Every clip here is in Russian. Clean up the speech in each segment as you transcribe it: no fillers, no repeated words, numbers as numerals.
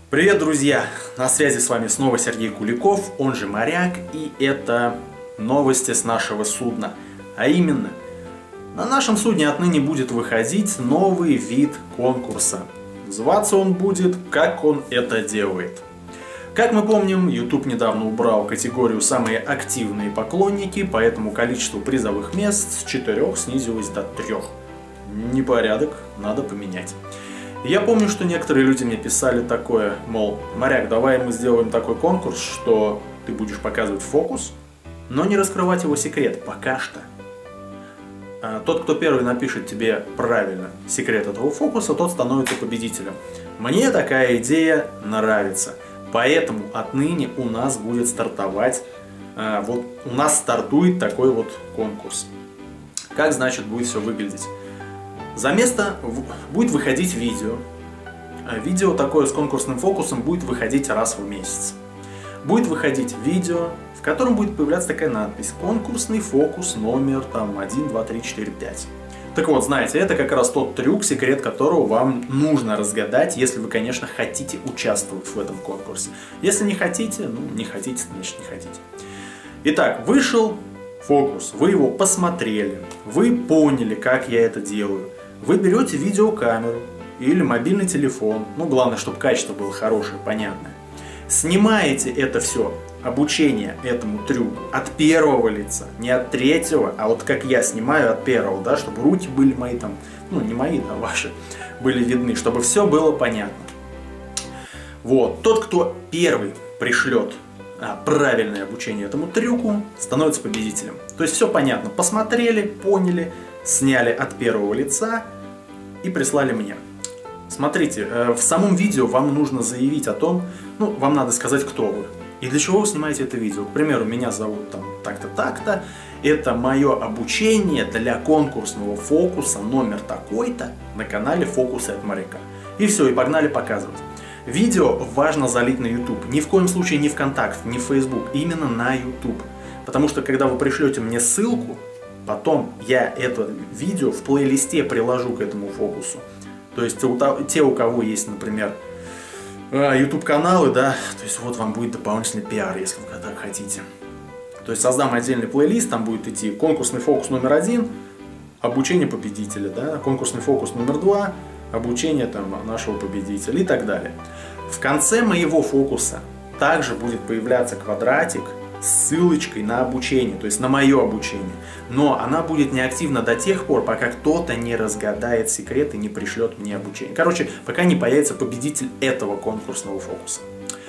Привет, друзья! На связи с вами снова Сергей Куликов, он же Моряк, и это новости с нашего судна. А именно, на нашем судне отныне будет выходить новый вид конкурса. Называться он будет «Как он это делает». Как мы помним, YouTube недавно убрал категорию «Самые активные поклонники», поэтому количество призовых мест с 4 снизилось до 3. Непорядок, надо поменять. Я помню, что некоторые люди мне писали такое, мол, Моряк, давай мы сделаем такой конкурс, что ты будешь показывать фокус, но не раскрывать его секрет пока что. Тот, кто первый напишет тебе правильно секрет этого фокуса, тот становится победителем. Мне такая идея нравится, поэтому отныне у нас будет стартовать, у нас стартует такой вот конкурс. Как, значит, будет все выглядеть? За место будет выходить видео. Видео такое с конкурсным фокусом будет выходить раз в месяц. Будет выходить видео, в котором будет появляться такая надпись «Конкурсный фокус номер 1, 2, 3, 4, 5». Так вот, знаете, это как раз тот трюк, секрет которого вам нужно разгадать, если вы, конечно, хотите участвовать в этом конкурсе. Если не хотите, не хотите, значит не хотите. Итак, вышел фокус, вы его посмотрели, вы поняли, как я это делаю. Вы берете видеокамеру или мобильный телефон, главное, чтобы качество было хорошее, понятное. Снимаете это все, обучение этому трюку от первого лица, не от третьего, а вот как я снимаю от первого, да, чтобы руки были мои там, не мои, а ваши, были видны, чтобы все было понятно. Вот, тот, кто первый пришлет правильное обучение этому трюку, становится победителем. То есть все понятно, посмотрели, поняли, сняли от первого лица и прислали мне. Смотрите, в самом видео вам нужно заявить о том, вам надо сказать, кто вы и для чего вы снимаете это видео. К примеру, меня зовут так-то, так-то, это мое обучение для конкурсного фокуса номер такой-то на канале «Фокусы от Моряка». И все, и погнали показывать. Видео важно залить на YouTube, ни в коем случае не ВКонтакте, не в Facebook, именно на YouTube. Потому что когда вы пришлете мне ссылку, потом я это видео в плейлисте приложу к этому фокусу. То есть те, у кого есть, например, YouTube каналы, да, то есть вот вам будет дополнительный пиар, если вы так хотите. То есть создам отдельный плейлист, там будет идти конкурсный фокус номер 1, обучение победителя, да, конкурсный фокус номер 2, обучение нашего победителя и так далее. В конце моего фокуса также будет появляться квадратик с ссылочкой на обучение, то есть на мое обучение. Но она будет неактивна до тех пор, пока кто-то не разгадает секрет и не пришлет мне обучение. Короче, пока не появится победитель этого конкурсного фокуса.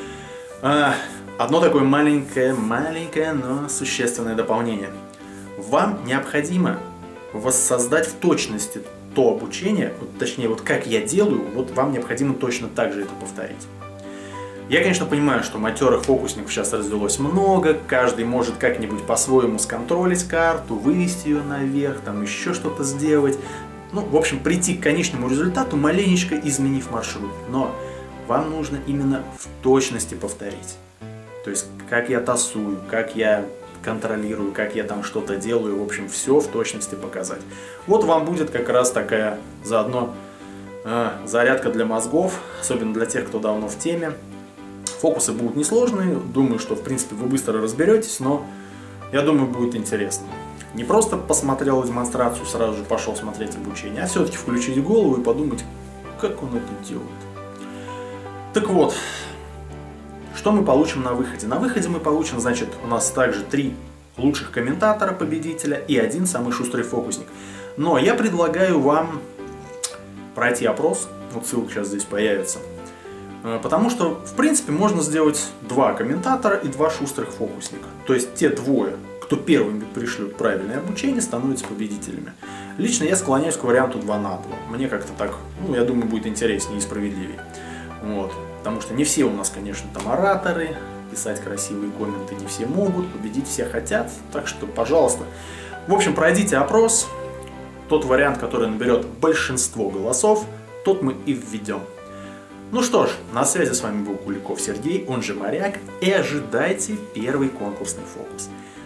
Одно такое маленькое, но существенное дополнение. Вам необходимо воссоздать в точности то обучение, точнее, как я делаю, вам необходимо точно так же это повторить. Я, конечно, понимаю, что матерых фокусников сейчас развелось много, каждый может как-нибудь по-своему сконтролить карту, вывести ее наверх, еще что-то сделать. В общем, прийти к конечному результату, маленечко изменив маршрут. Но вам нужно именно в точности повторить. То есть, как я тасую, как я контролирую, как я там что-то делаю, в общем, все в точности показать. Вот вам будет как раз такая заодно зарядка для мозгов, особенно для тех, кто давно в теме. Фокусы будут несложные, думаю, что в принципе вы быстро разберетесь, но я думаю, будет интересно. Не просто посмотрел демонстрацию, сразу же пошел смотреть обучение, а все-таки включить голову и подумать, как он это делает. Так вот, что мы получим на выходе? На выходе мы получим, значит, у нас также 3 лучших комментатора победителя и 1 самый шустрый фокусник. Но я предлагаю вам пройти опрос, ссылка сейчас здесь появится. Потому что, в принципе, можно сделать 2 комментатора и 2 шустрых фокусника. То есть те 2, кто первыми пришлют правильное обучение, становятся победителями. Лично я склоняюсь к варианту 2 на 2. Мне как-то так, я думаю, будет интереснее и справедливее. Потому что не все у нас, конечно, ораторы, писать красивые комменты не все могут, победить все хотят. Так что, пожалуйста. В общем, пройдите опрос. Тот вариант, который наберет большинство голосов, тот мы и введем. Ну что ж, на связи с вами был Куликов Сергей, он же Моряк, и ожидайте первый конкурсный фокус.